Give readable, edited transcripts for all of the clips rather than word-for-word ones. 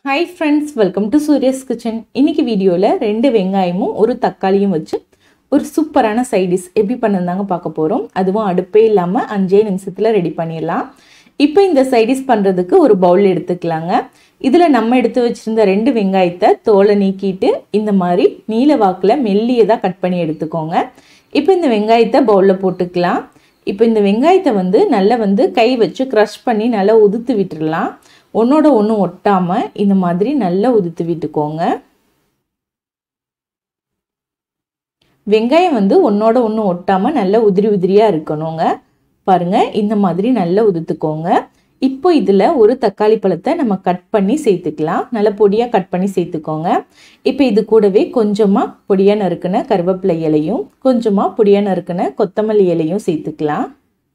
Hi friends, welcome to Surya's Kitchen. இன்னைக்கு வீடியோல ரெண்டு வெங்காயமும் ஒரு தக்காளியும் வச்சு ஒரு சூப்பரான சைட் டிஷ் எப்படி பண்ணனும்னு பார்க்க போறோம். அதுவும் அடுப்பே இல்லாம 5 நிமிஷத்துல ரெடி பண்ணிடலாம். இப்போ இந்த சைட் டிஷ் பண்றதுக்கு ஒரு பவுல் எடுத்துக்கலாங்க. இதுல நம்ம எடுத்து வச்சிருந்த ரெண்டு வெங்காயத்தை தோலை நீக்கிட்டு இந்த மாதிரி நீல வாக்குல மெல்லியதா கட் பண்ணி எடுத்துக்கோங்க. இப்போ இந்த வெங்காயத்தை பவுல்ல போட்டுக்கலாம். இப்போ இந்த வெங்காயத்தை நல்லா கை வச்சு கிரஷ் பண்ணி நல்லா உதுத்து விட்டுறலாம். ஒன்னோட ஒன்று ஒட்டாம இந்த மாதிரி நல்லா உதுத்து விட்டுக்கோங்க. வெங்காயம் ஒன்னோட ஒன்று ஒட்டாம நல்லா உதிரி உதிரியா இருக்கணுங்க. பாருங்க இந்த மாதிரி நல்லா உதுத்துக்கோங்க. இப்போ இதுல ஒரு தக்காளி பழத்தை நம்ம கட் பண்ணி சேர்த்துக்கலாம். நல்லா பொடியா கட் பண்ணி சேர்த்துக்கோங்க. இப்போ இது கூடவே கொஞ்சமா பொடியா நறுக்குன கருவேப்பிலை இலையும் கொஞ்சமா பொடியா நறுக்குன கொத்தமல்லி இலையும் சேர்த்துக்கலாம்.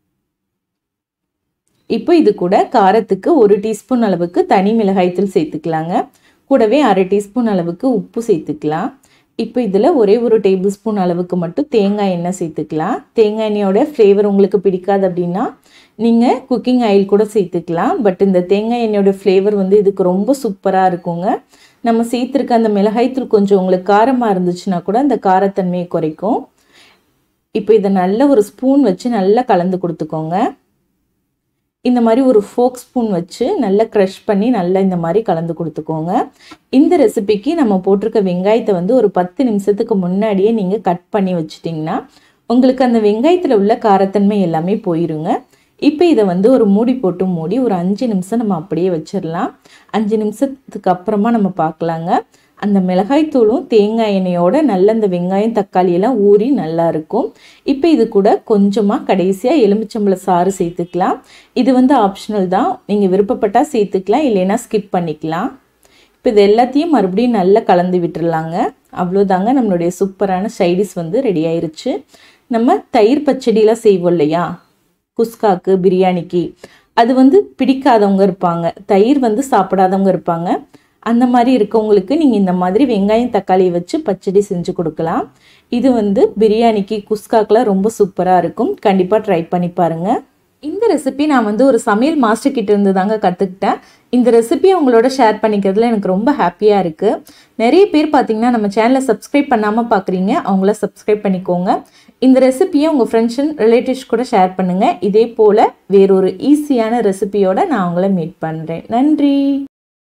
இப்போ இது கூட காரத்துக்கு 1 டீஸ்பூன் அளவுக்கு தனி மிளகாய் தூள் சேர்த்துக்கலாங்க. கூடவே 1/2 டீஸ்பூன் அளவுக்கு உப்பு சேர்த்துக்கலாம். இப்போ இதில் ஒரே 1 டேபிள் ஸ்பூன் அளவுக்கு மட்டும் தேங்காய் எண்ணெய் சேர்த்துக்கலாம். தேங்காய் எண்ணெயோட ஃப்ளேவர் உங்களுக்கு பிடிக்காது அப்படின்னா நீங்கள் குக்கிங் ஆயில் கூட சேர்த்துக்கலாம். பட் இந்த தேங்காய் எண்ணெயோட ஃப்ளேவர் இதுக்கு ரொம்ப சூப்பராக இருக்குங்க. நம்ம சேர்த்துருக்க அந்த மிளகாய் தூள் கொஞ்சம் உங்களுக்கு காரமாக இருந்துச்சுன்னா கூட அந்த காரத்தன்மையை குறைக்கும். இப்போ இதை நல்ல ஒரு ஸ்பூன் வச்சு நல்லா கலந்து கொடுத்துக்கோங்க. இந்த மாதிரி ஒரு ஃபோக் ஸ்பூன் வச்சு நல்லா க்ரஷ் பண்ணி நல்லா இந்த மாதிரி கலந்து கொடுத்துக்கோங்க. இந்த ரெசிபிக்கு நம்ம போட்டிருக்க வெங்காயத்தை ஒரு 10 நிமிஷத்துக்கு முன்னாடியே நீங்கள் கட் பண்ணி வச்சிட்டிங்கன்னா உங்களுக்கு அந்த வெங்காயத்தில் உள்ள காரத்தன்மை எல்லாமே போயிருங்க. இப்போ இதை ஒரு மூடி போட்டு மூடி ஒரு 5 நிமிஷம் நம்ம அப்படியே வச்சிடலாம். 5 நிமிஷத்துக்கு அப்புறமா நம்ம பார்க்கலாங்க. அந்த மிளகாய் தூளும் தேங்காய் எண்ணெயோட நல்ல அந்த வெங்காயம் தக்காளி எல்லாம் ஊறி நல்லா இருக்கும். இப்போ இது கூட கொஞ்சமாக கடைசியாக எலுமிச்சம்பழ சாறு சேர்த்துக்கலாம். இது ஆப்ஷனல் தான், நீங்கள் விருப்பப்பட்டால் சேர்த்துக்கலாம், இல்லைன்னா ஸ்கிப் பண்ணிக்கலாம். இப்போ இது எல்லாத்தையும் மறுபடியும் நல்லா கலந்து விட்டுடலாங்க. அவ்வளோதாங்க, நம்மளுடைய சூப்பரான சைட் டிஷ் ரெடி ஆயிருச்சு. நம்ம தயிர் பச்சடியெலாம் செய்வோம் இல்லையா, குஸ்காக்கு பிரியாணிக்கு, அது பிடிக்காதவங்க இருப்பாங்க, தயிர் சாப்பிடாதவங்க இருப்பாங்க. அந்த மாதிரி இருக்கவங்களுக்கு நீங்கள் இந்த மாதிரி வெங்காயம் தக்காளி வச்சு பச்சடி செஞ்சு கொடுக்கலாம். இது பிரியாணிக்கு குஸ்காக்கெலாம் ரொம்ப சூப்பராக இருக்கும். கண்டிப்பாக ட்ரை பண்ணி பாருங்கள். இந்த ரெசிபி நான் ஒரு சமையல் மாஸ்டர் கிட்ட இருந்து தாங்க கற்றுக்கிட்டேன். இந்த ரெசிபியை உங்களோட ஷேர் பண்ணிக்கிறதுல எனக்கு ரொம்ப ஹாப்பியாக இருக்குது. நிறைய பேர் பார்த்தீங்கன்னா நம்ம சேனலை சப்ஸ்கிரைப் பண்ணாமல் பார்க்குறீங்க, அவங்கள சப்ஸ்கிரைப் பண்ணிக்கோங்க. இந்த ரெசிபியை உங்கள் ஃப்ரெண்ட்ஸ் அண்ட் ரிலேட்டிவ்ஸ் கூட ஷேர் பண்ணுங்கள். இதே போல் வேறொரு ஈஸியான ரெசிபியோடு நான் உங்களை மீட் பண்ணுறேன். நன்றி.